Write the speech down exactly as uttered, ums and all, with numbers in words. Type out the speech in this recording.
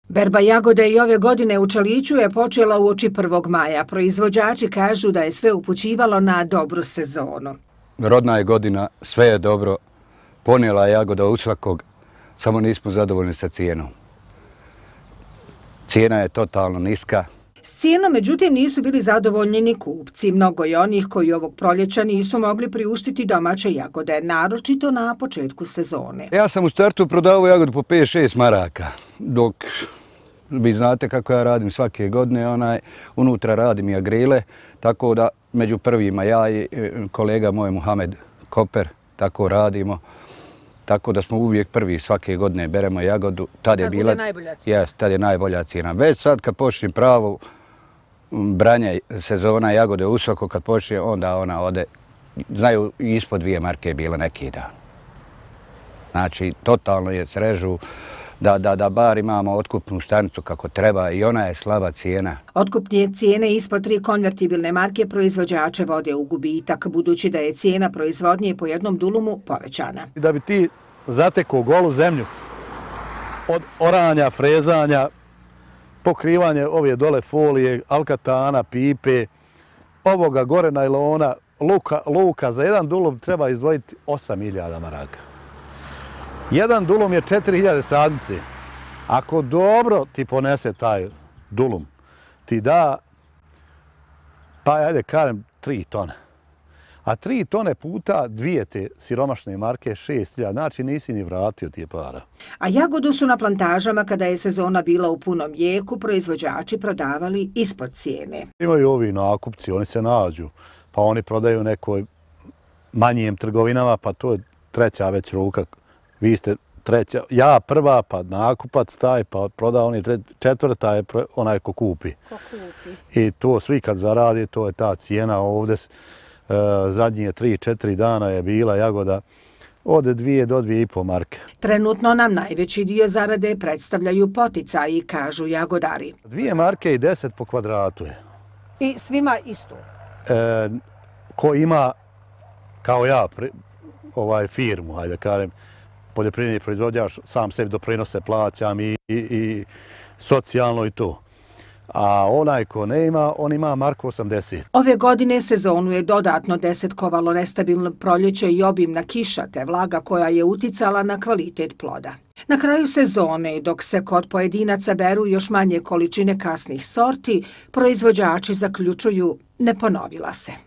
Berba jagode i ove godine u Čaliću je počela uoči prvog maja. Proizvođači kažu da je sve upućivalo na dobru sezonu. Rodna je godina, sve je dobro, ponijela je jagoda u svakog, samo nismo zadovoljni sa cijenom. Cijena je totalno niska. S cijenom, međutim, nisu bili zadovoljni ni kupci. Mnogo je onih koji ovog proljeća nisu mogli priuštiti domaće jagode, naročito na početku sezone. Ja sam u startu prodavao jagodu po pet šest maraka, dok vi znate kako ja radim svake godine, onaj, unutra radim i agrile, tako da među prvima ja i kolega moj Muhamed Koper tako radimo. Tako da smo uvijek prvi svake godine beremo jagodu. Tad je bila najbolja cijena. Jes, tad je najbolja cijena. Već sad kad počne pravo branje sezona jagode u svako, kad počne, onda ona ode, znaju, ispod dvije marke je bila neki dan. Znači, totalno je srežu da, da, da bar imamo otkupnu stanicu kako treba i ona je slaba cijena. Otkupnje cijene ispod tri konvertibilne marke proizvođače vode u gubitak, budući da je cijena proizvodnje po jednom dulumu povećana. Da bi ti zatekao golu zemlju od oranja, frezanja, pokrivanje ove dole folije, alkatana, pipe, ovoga gore najlona, luka, luka, za jedan dulum treba izdvojiti osam hiljada maraka. Jedan dulum je četiri hiljade sadnice. Ako dobro ti ponese taj dulum, ti da, pa ajde kažem, tri tone. A tri tone puta dvije te siromašne marke, šest hiljada, znači nisi ni vratio tije para. A jagodu su na plantažama, kada je sezona bila u punom jeku, proizvođači prodavali ispod cijene. Imaju ovi nakupci, oni se nađu, pa oni prodaju nekoj manjim trgovinama, pa to je treća već ruka. Vi ste treća, ja prva, pa nakupac taj, pa proda oni četvrta je onaj ko kupi. Ko kupi. I to svi kad zaradi, to je ta cijena ovdje. Zadnje tri, četiri dana je bila jagoda od dvije do dvije i po marke. Trenutno nam najveći dio zarade predstavljaju poticaji, kažu jagodari. Dvije marke i deset po kvadratu je. I svima isto? E, ko ima, kao ja, pri, ovaj firmu, hajde kažem, poljoprivredni proizvođač, sam sebi doprinose plaćam i, i, i socijalno i to. A onaj ko ne ima, on ima marku osamdeset. Ove godine sezonu je dodatno desetkovalo nestabilno proljeće i obimna kiša, te vlaga koja je uticala na kvalitet ploda. Na kraju sezone, dok se kod pojedinaca beru još manje količine kasnih sorti, proizvođači zaključuju ne ponovila se.